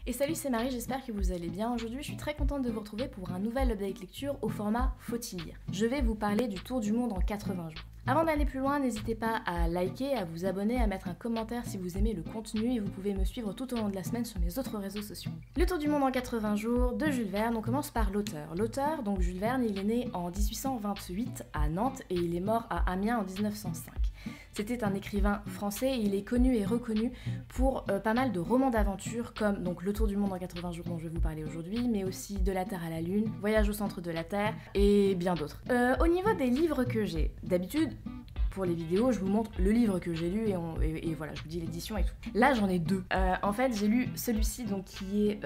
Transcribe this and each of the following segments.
Et salut, c'est Marie, j'espère que vous allez bien. Aujourd'hui, je suis très contente de vous retrouver pour un nouvel update lecture au format Faut-il lire. Je vais vous parler du tour du monde en 80 jours. Avant d'aller plus loin, n'hésitez pas à liker, à vous abonner, à mettre un commentaire si vous aimez le contenu et vous pouvez me suivre tout au long de la semaine sur mes autres réseaux sociaux. Le tour du monde en 80 jours de Jules Verne, on commence par l'auteur. L'auteur, donc Jules Verne, il est né en 1828 à Nantes et il est mort à Amiens en 1905. C'était un écrivain français et il est connu et reconnu pour pas mal de romans d'aventure comme donc Le Tour du monde en 80 jours dont je vais vous parler aujourd'hui, mais aussi De la Terre à la Lune, Voyage au centre de la Terre et bien d'autres. Au niveau des livres que j'ai, d'habitude, pour les vidéos, je vous montre le livre que j'ai lu et voilà, je vous dis l'édition et tout. Là, j'en ai deux. En fait, j'ai lu celui-ci donc qui est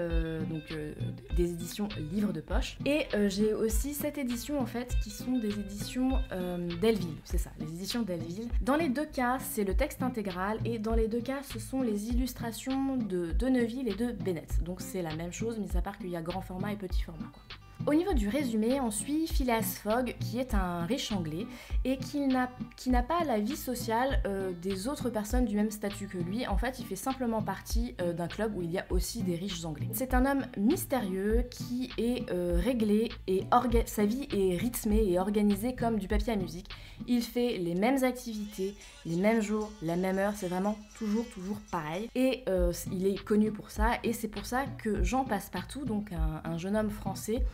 des éditions livres de poche et j'ai aussi cette édition en fait qui sont des éditions Delville, c'est ça, les éditions Delville. Dans les deux cas, c'est le texte intégral et dans les deux cas, ce sont les illustrations de Neuville et de Bennett. Donc c'est la même chose, mis à part qu'il y a grand format et petit format quoi. Au niveau du résumé, on suit Phileas Fogg, qui est un riche anglais et qui n'a pas la vie sociale des autres personnes du même statut que lui. En fait, il fait simplement partie d'un club où il y a aussi des riches anglais. C'est un homme mystérieux qui est réglé et sa vie est rythmée et organisée comme du papier à musique. Il fait les mêmes activités, les mêmes jours, la même heure, c'est vraiment toujours pareil. Et il est connu pour ça et c'est pour ça que Jean Passepartout, donc un jeune homme français,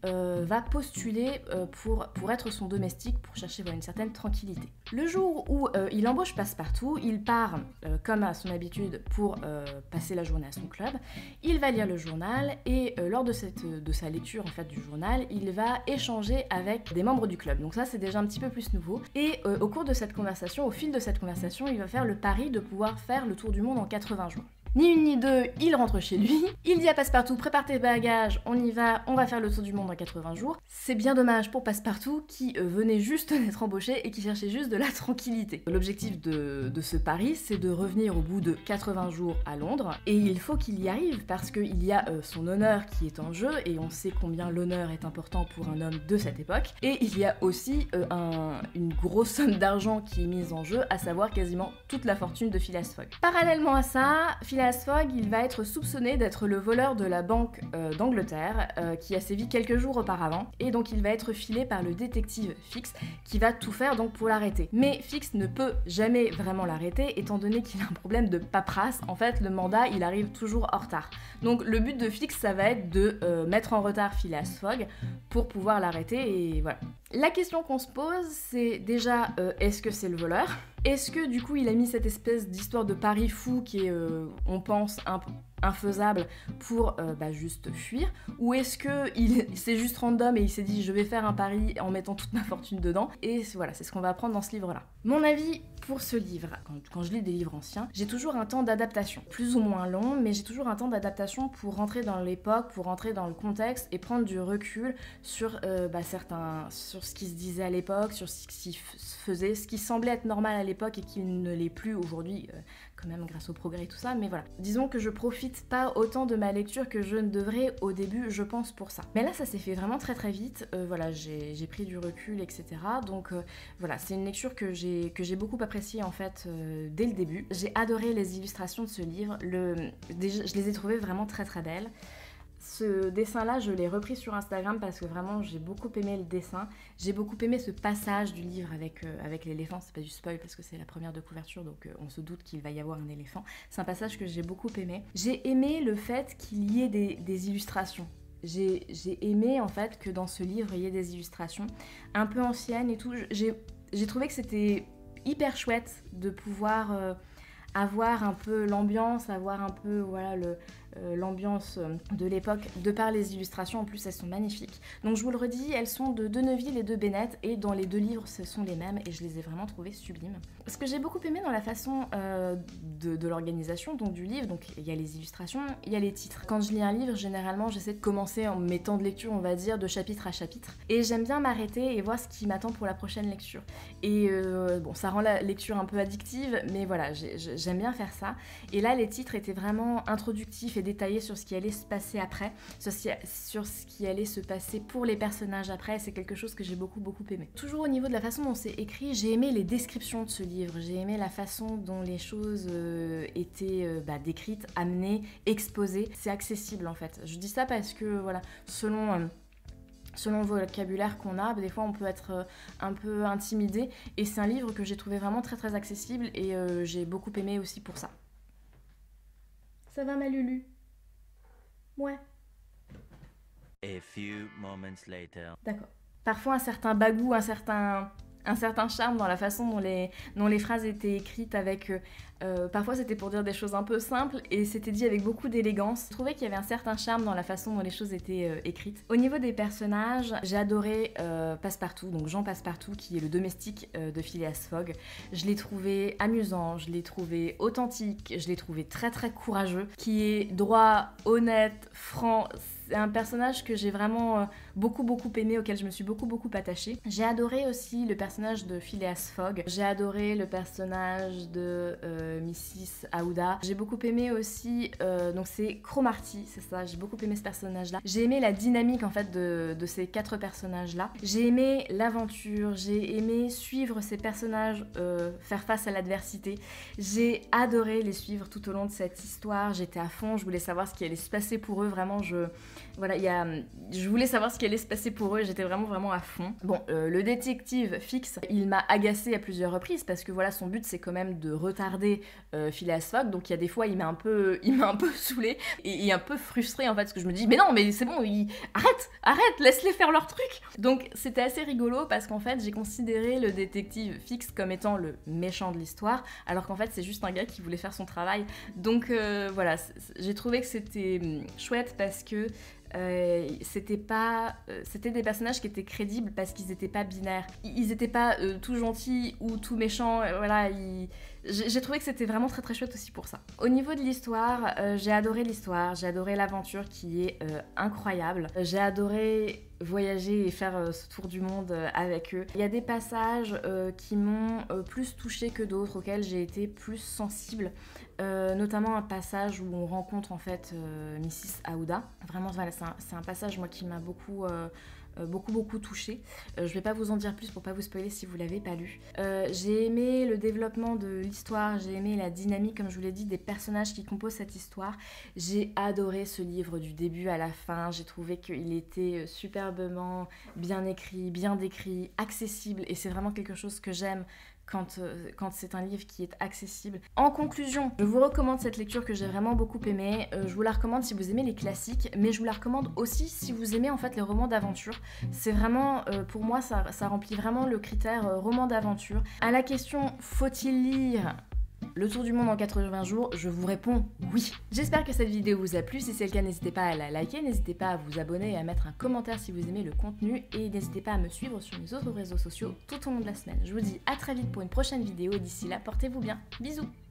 va postuler pour être son domestique, pour chercher une certaine tranquillité. Le jour où il embauche Passepartout, il part, comme à son habitude, pour passer la journée à son club. Il va lire le journal et lors de sa lecture en fait, du journal, il va échanger avec des membres du club. Donc ça, c'est déjà un petit peu plus nouveau. Et au cours de cette conversation, au fil de cette conversation, il va faire le pari de pouvoir faire le tour du monde en 80 jours. Ni une ni deux, il rentre chez lui. Il dit à Passepartout, prépare tes bagages, on y va, on va faire le tour du monde en 80 jours. C'est bien dommage pour Passepartout qui venait juste d'être embauché et qui cherchait juste de la tranquillité. L'objectif de ce pari, c'est de revenir au bout de 80 jours à Londres. Et il faut qu'il y arrive parce qu'il y a son honneur qui est en jeu et on sait combien l'honneur est important pour un homme de cette époque. Et il y a aussi une grosse somme d'argent qui est mise en jeu, à savoir quasiment toute la fortune de Phileas Fogg. Parallèlement à ça, Phileas Fogg, il va être soupçonné d'être le voleur de la banque d'Angleterre qui a sévi quelques jours auparavant et donc il va être filé par le détective Fix qui va tout faire donc pour l'arrêter. Mais Fix ne peut jamais vraiment l'arrêter étant donné qu'il a un problème de paperasse. En fait, le mandat, il arrive toujours en retard. Donc le but de Fix, ça va être de mettre en retard Phileas Fogg pour pouvoir l'arrêter et voilà. La question qu'on se pose, c'est déjà est-ce que c'est le voleur ? Est-ce que du coup il a mis cette espèce d'histoire de pari fou qui est, on pense, infaisable pour juste fuir? Ou est-ce que c'est juste random et il s'est dit je vais faire un pari en mettant toute ma fortune dedans? Et voilà, c'est ce qu'on va apprendre dans ce livre-là. Mon avis pour ce livre, quand je lis des livres anciens, j'ai toujours un temps d'adaptation. Plus ou moins long, mais j'ai toujours un temps d'adaptation pour rentrer dans l'époque, pour rentrer dans le contexte et prendre du recul sur sur ce qui se disait à l'époque, sur ce qui se faisait, ce qui semblait être normal à l'époque et qui ne l'est plus aujourd'hui, quand même grâce au progrès et tout ça, mais voilà. Disons que je profite pas autant de ma lecture que je ne devrais au début, je pense, pour ça. Mais là, ça s'est fait vraiment très vite, voilà, j'ai pris du recul, etc. Donc voilà, c'est une lecture que j'ai beaucoup appréciée en fait dès le début. J'ai adoré les illustrations de ce livre, je les ai trouvées vraiment très belles. Ce dessin-là, je l'ai repris sur Instagram parce que vraiment, j'ai beaucoup aimé le dessin. J'ai beaucoup aimé ce passage du livre avec l'éléphant. C'est pas du spoil parce que c'est la première de couverture, donc on se doute qu'il va y avoir un éléphant. C'est un passage que j'ai beaucoup aimé. J'ai aimé le fait qu'il y ait des illustrations. J'ai aimé en fait que dans ce livre, il y ait des illustrations un peu anciennes et tout. J'ai trouvé que c'était hyper chouette de pouvoir avoir un peu l'ambiance, avoir un peu voilà l'ambiance de l'époque de par les illustrations. En plus elles sont magnifiques, donc je vous le redis, elles sont de Neuville et de Bennett et dans les deux livres ce sont les mêmes et je les ai vraiment trouvées sublimes. Ce que j'ai beaucoup aimé dans la façon de l'organisation donc du livre, donc il y a les illustrations, il y a les titres. Quand je lis un livre, généralement j'essaie de commencer en mes temps de lecture, on va dire, de chapitre à chapitre et j'aime bien m'arrêter et voir ce qui m'attend pour la prochaine lecture et bon, ça rend la lecture un peu addictive, mais voilà, j'aime bien faire ça. Et là, les titres étaient vraiment introductifs et détaillés sur ce qui allait se passer après, sur ce qui allait se passer pour les personnages après. C'est quelque chose que j'ai beaucoup aimé. Toujours au niveau de la façon dont c'est écrit, j'ai aimé les descriptions de ce livre. J'ai aimé la façon dont les choses étaient décrites, amenées, exposées. C'est accessible en fait. Je dis ça parce que voilà, selon le vocabulaire qu'on a, des fois on peut être un peu intimidé, et c'est un livre que j'ai trouvé vraiment très accessible, et j'ai beaucoup aimé aussi pour ça. Ça va ma Lulu? Ouais. A few moments later. D'accord. Parfois un certain bagou, un certain charme dans la façon dont les phrases étaient écrites avec... parfois c'était pour dire des choses un peu simples et c'était dit avec beaucoup d'élégance. Je trouvais qu'il y avait un certain charme dans la façon dont les choses étaient écrites. Au niveau des personnages, j'ai adoré Passepartout, donc Jean Passepartout qui est le domestique de Phileas Fogg. Je l'ai trouvé amusant, je l'ai trouvé authentique, je l'ai trouvé très courageux, qui est droit, honnête, franc. C'est un personnage que j'ai vraiment beaucoup aimé, auquel je me suis beaucoup attachée. J'ai adoré aussi le personnage de Phileas Fogg. J'ai adoré le personnage de Mrs. Aouda. J'ai beaucoup aimé aussi, donc c'est Cromarty, c'est ça, j'ai beaucoup aimé ce personnage-là. J'ai aimé la dynamique en fait de ces 4 personnages-là. J'ai aimé l'aventure, j'ai aimé suivre ces personnages faire face à l'adversité. J'ai adoré les suivre tout au long de cette histoire. J'étais à fond, je voulais savoir ce qui allait se passer pour eux, vraiment je voulais savoir ce qui allait se passer pour eux, j'étais vraiment à fond. Bon, le détective Fix, il m'a agacée à plusieurs reprises parce que voilà, son but c'est quand même de retarder Phileas Fogg, donc il y a des fois il m'a un peu saoulée et un peu frustrée en fait, parce que je me dis mais non, mais c'est bon, arrête, laisse-les faire leur truc. Donc c'était assez rigolo parce qu'en fait j'ai considéré le détective Fix comme étant le méchant de l'histoire, alors qu'en fait c'est juste un gars qui voulait faire son travail. Donc voilà, j'ai trouvé que c'était chouette parce que c'était des personnages qui étaient crédibles parce qu'ils n'étaient pas binaires. Ils n'étaient pas tout gentils ou tout méchants. Voilà, j'ai trouvé que c'était vraiment très chouette aussi pour ça. Au niveau de l'histoire, j'ai adoré l'histoire, j'ai adoré l'aventure qui est incroyable. J'ai adoré voyager et faire ce tour du monde avec eux. Il y a des passages qui m'ont plus touchée que d'autres, auxquels j'ai été plus sensible. Notamment un passage où on rencontre en fait Mrs. Aouda. Vraiment, voilà, c'est un passage moi qui m'a beaucoup touchée. Je vais pas vous en dire plus pour pas vous spoiler si vous l'avez pas lu. J'ai aimé le développement de l'histoire, j'ai aimé la dynamique, comme je vous l'ai dit, des personnages qui composent cette histoire. J'ai adoré ce livre du début à la fin. J'ai trouvé qu'il était superbement bien écrit, bien décrit, accessible, et c'est vraiment quelque chose que j'aime quand c'est un livre qui est accessible. En conclusion, je vous recommande cette lecture que j'ai vraiment beaucoup aimée. Je vous la recommande si vous aimez les classiques, mais je vous la recommande aussi si vous aimez en fait les romans d'aventure. C'est vraiment, pour moi, ça remplit vraiment le critère roman d'aventure. À la question « faut-il lire ?» Le tour du monde en 80 jours, je vous réponds oui. J'espère que cette vidéo vous a plu. Si c'est le cas, n'hésitez pas à la liker, n'hésitez pas à vous abonner et à mettre un commentaire si vous aimez le contenu, et n'hésitez pas à me suivre sur mes autres réseaux sociaux tout au long de la semaine. Je vous dis à très vite pour une prochaine vidéo, et d'ici là, portez-vous bien. Bisous.